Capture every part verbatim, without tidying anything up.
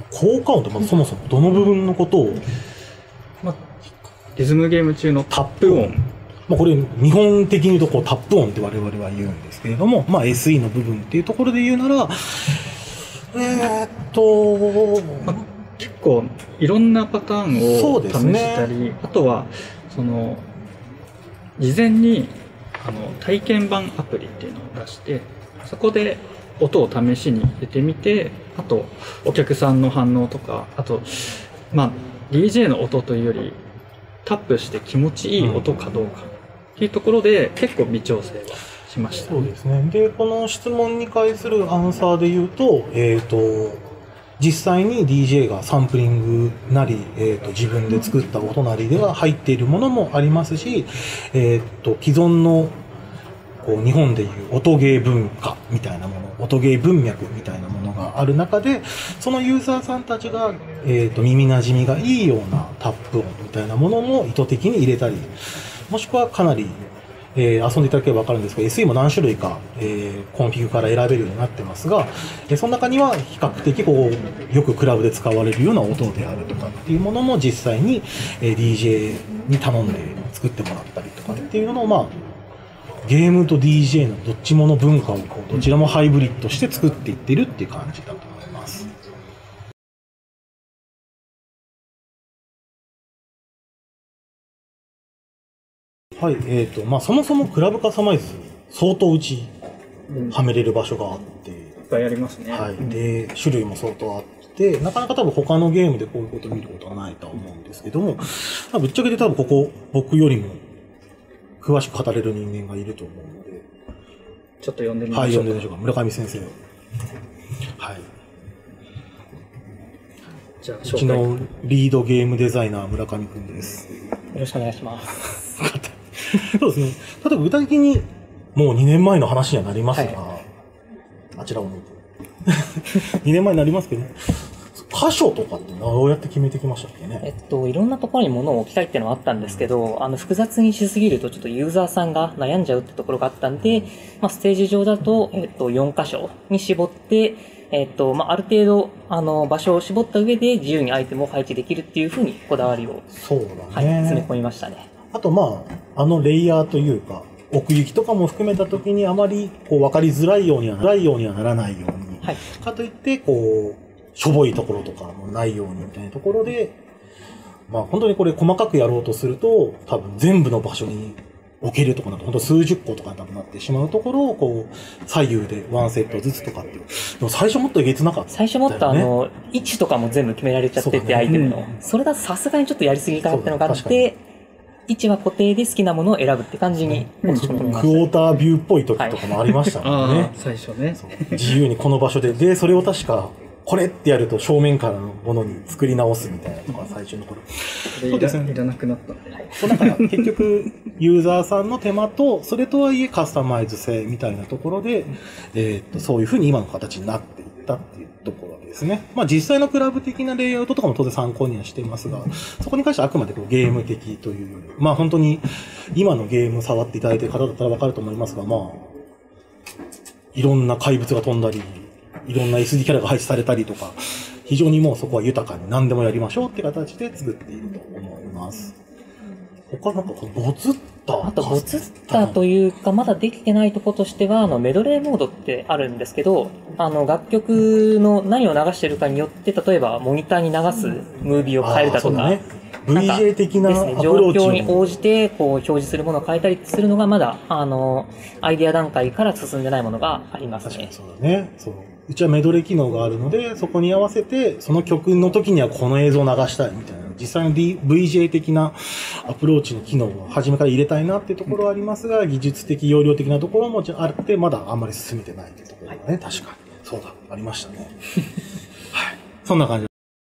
効果音ってまずそもそもどの部分のことを、 まあ、リズムゲーム中のタップ音、 まあ、これ日本的に言うとこうタップ音って我々は言うんですけれども、まあ、エスイー の部分っていうところで言うならえー、っと、まあ、 結構いろんなパターンを試したり、ね、あとはその事前にあの体験版アプリっていうのを出してそこで音を試しに入れてみて、あとお客さんの反応とか、あとまあ ディージェー の音というよりタップして気持ちいい音かどうかっていうところで結構微調整はしました。 そうですね。でこの質問に対するアンサーで言うと、えっと実際に ディージェー がサンプリングなり、えー、と自分で作った音なりでは入っているものもありますし、えー、と既存のこう日本でいう音ゲー文化みたいなもの、音ゲー文脈みたいなものがある中で、そのユーザーさんたちが、えー、と耳なじみがいいようなタップ音みたいなものも意図的に入れたり、もしくはかなりえー、遊んでいただければ分かるんですが エスイー も何種類か、えー、コンフィグから選べるようになってますが、えー、その中には比較的こうよくクラブで使われるような音であるとかっていうものも実際に、えー、ディージェー に頼んで作ってもらったりとかっていうのを、まあ、ゲームと ディージェー のどっちもの文化をこうどちらもハイブリッドして作っていってるっていう感じだと思います。はい、えーとまあ、そもそもクラブカスタマイズ相当うちはめれる場所があって、うん、いっぱいありますね。 はい、で種類も相当あってなかなか多分他のゲームでこういうことを見ることはないとは思うんですけども、まあ、ぶっちゃけで多分ここ僕よりも詳しく語れる人間がいると思うのでちょっと呼んでみましょうか。 はい、呼んでみましょうか。村上先生。はい。 じゃあうちのリードゲームデザイナー村上くんです。 よろしくお願いします。 そうですね。例えば具体的にもうにねんまえの話にはなりますが、はい、あちらを向いてにねんまえになりますけど、箇所とかってどうやって決めてきましたっけね。 えっといろんなところに物を置きたいっていうのはあったんですけど、あの複雑にしすぎるとちょっとユーザーさんが悩んじゃうってところがあったんで、まあ、ステージ上だとえっとよん箇所に絞って、えっとまあある程度あの場所を絞った上で自由にアイテムを配置できるっていうふうにこだわりを、 そうだね、 はい、詰め込みましたね。 あとまああのレイヤーというか奥行きとかも含めたときにあまりこう分かりづらいようにはならないようにはならないように、はい、かといってこうしょぼいところとかもないようにみたいなところで、まあ本当にこれ細かくやろうとすると多分全部の場所に置けるとかなんか本当数十個とかになってしまうところをこう左右でワンセットずつとかっていう。でも最初もっとえげつなかった、ね。 最初もっとあの位置とかも全部決められちゃってて、ね、アイテムの、うん、それだとさすがにちょっとやりすぎかなってのがあって。位置は固定で好きなものを選ぶって感じに落ち込みました。 クォータービューっぽい時とかもありましたもんね。はい、 最初ね。 自由にこの場所で、で、それを確か、これってやると正面からのものに作り直すみたいなとか最初の頃。 そうですね。いらなくなったんで。 そうだから結局、ユーザーさんの手間と、それとはいえカスタマイズ性みたいなところで、えっと、そういうふうに今の形になっていったっていうところですね。まあ実際のクラブ的なレイアウトとかも当然参考にはしていますが、そこに関してはあくまでこうゲーム的というより、まあ本当に今のゲーム触っていただいている方だったらわかると思いますが、まあ、いろんな怪物が飛んだり、いろんな エスディー キャラが配置されたりとか、非常にもうそこは豊かに何でもやりましょうって形で作っていると思います。他なんかボツったあとボツったというかまだできてないところとしてはあのメドレーモードってあるんですけど、あの楽曲の何を流してるかによって例えばモニターに流すムービーを変えるだとか、ね、 ブイジェー 的なアプローチ、 ね、状況に応じてこう表示するものを変えたりするのがまだあのアイデア段階から進んでないものがありますね。 確かにそうだね。そう。うちはメドレー機能があるので、そこに合わせてその曲の時にはこの映像を流したいみたいな、実際の ブイジェー 的なアプローチの機能を初めから入れたいなっていうところはありますが、技術的容量的なところもあってまだあんまり進めてないっていうところがね、はい、確かにそうだありましたね。はい、そんな感じ。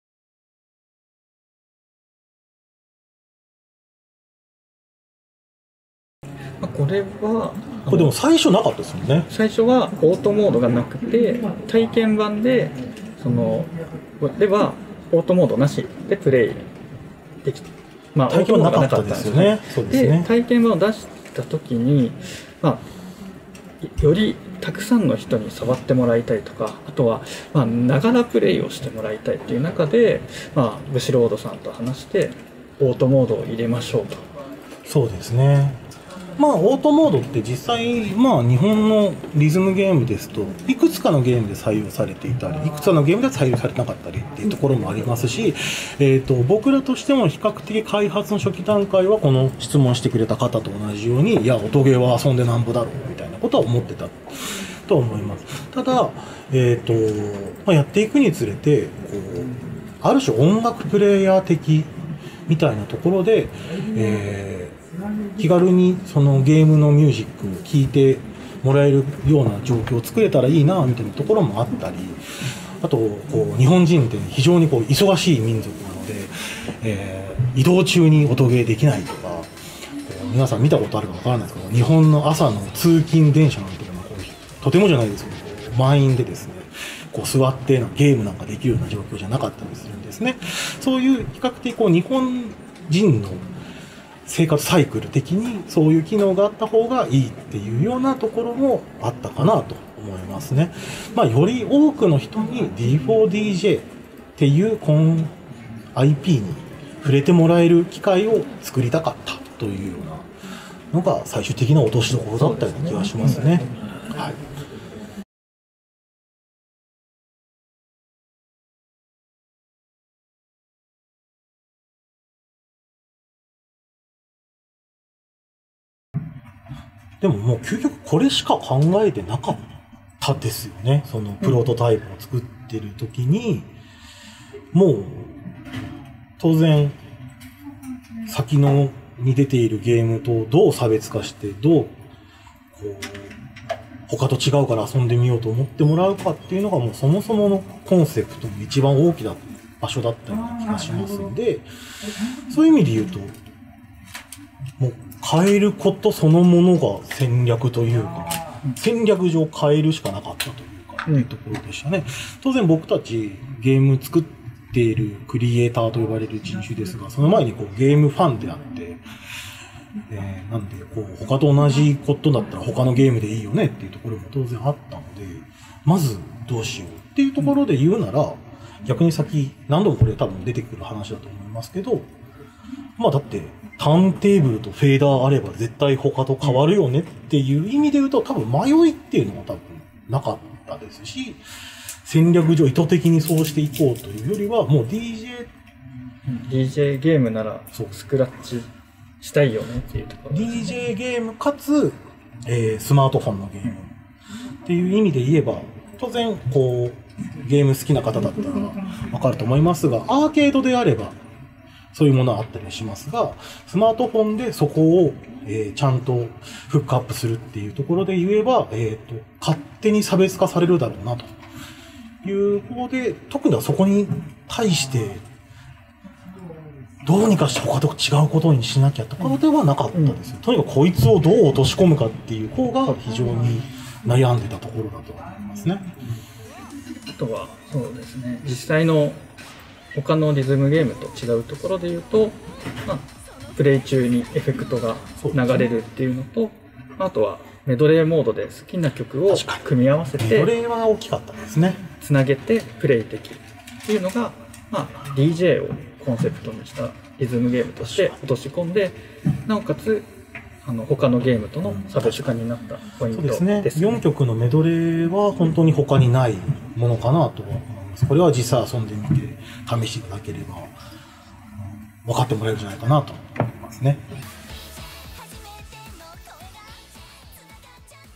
これはこれでも最初なかったですよね。 最初はオートモードがなくて体験版でそのではオートモードなしでプレイできて、まあ体験版なかったですよね。そうですね。 で体験版を出した時に、まあよりたくさんの人に触ってもらいたいとか、あとはまあながらプレイをしてもらいたいっていう中で、まあ、ブシロードさんと話してオートモードを入れましょうと。 そうですね。まあオートモードって実際、まあ日本のリズムゲームですといくつかのゲームで採用されていたり、いくつかのゲームで採用されてなかったりっていうところもありますし、えーと僕らとしても比較的開発の初期段階はこの質問してくれた方と同じように、いや音ゲーは遊んでなんぼだろうみたいなことは思ってたと思います。ただ、えーとまあ、やっていくにつれてこうある種音楽プレイヤー的みたいなところで、えー気軽にそのゲームのミュージックを聴いてもらえるような状況を作れたらいいなみたいなところもあったり、あとこう日本人って非常にこう忙しい民族なので、えー、移動中に音ゲーできないとか、皆さん見たことあるかわからないですけど、日本の朝の通勤電車なんていうのはこうとてもじゃないですけど満員でですね、こう座ってのゲームなんかできるような状況じゃなかったりするんですね。そういう比較的こう日本人の生活サイクル的にそういう機能があった方がいいっていうようなところもあったかなと思いますね。まあ、より多くの人に ディーフォーディージェー っていうこの アイピー に触れてもらえる機会を作りたかったというようなのが最終的な落としどころだったような気がしますね。はい。でももう究極これしか考えてなかったですよね。そのプロトタイプを作ってる時に、もう当然先のに出ているゲームとどう差別化してどうこう他と違うから遊んでみようと思ってもらうかっていうのがもうそもそものコンセプトの一番大きな場所だったような気がしますので、そういう意味で言うともう変えることそのものが戦略というか、戦略上変えるしかなかったというか、っていうところでしたね。当然僕たちゲーム作っているクリエイターと呼ばれる人種ですが、その前にこうゲームファンであって、えー、なんでこう他と同じことだったら他のゲームでいいよねっていうところも当然あったので、まずどうしようっていうところで言うなら、逆に先何度もこれ多分出てくる話だと思いますけど、まあだってターンテーブルとフェーダーあれば絶対他と変わるよねっていう意味で言うと、多分迷いっていうのは多分なかったですし、戦略上意図的にそうしていこうというよりは、もう ディージェー、 ディージェー ゲームならスクラッチしたいよねっていうところ、 ディージェー ゲームかつ、えー、スマートフォンのゲームっていう意味で言えば、当然こうゲーム好きな方だったらわかると思いますが、アーケードであればそういうものはあったりしますが、スマートフォンでそこを、えー、ちゃんとフックアップするっていうところで言えば、えっと、勝手に差別化されるだろうなという方で、特にはそこに対して、どうにかして他と違うことにしなきゃところではなかったですよ。うん、とにかくこいつをどう落とし込むかっていう方が非常に悩んでたところだと思いますね。 あとは、そうですね、実際の他のリズムゲームと違うところで言うと、まあ、プレイ中にエフェクトが流れるっていうのと、あとはメドレーモードで好きな曲を組み合わせて、 メドレーは大きかったですね。 つなげてプレイできるっていうのが、まあ、ディージェー をコンセプトにしたリズムゲームとして落とし込んで、なおかつあの他のゲームとの差別化になったポイントですね。 ですね。よんきょくのメドレーは本当に他にないものかなとは思います。これは実際遊んでみて試していただければ分かってもらえるんじゃないかなと思いますね。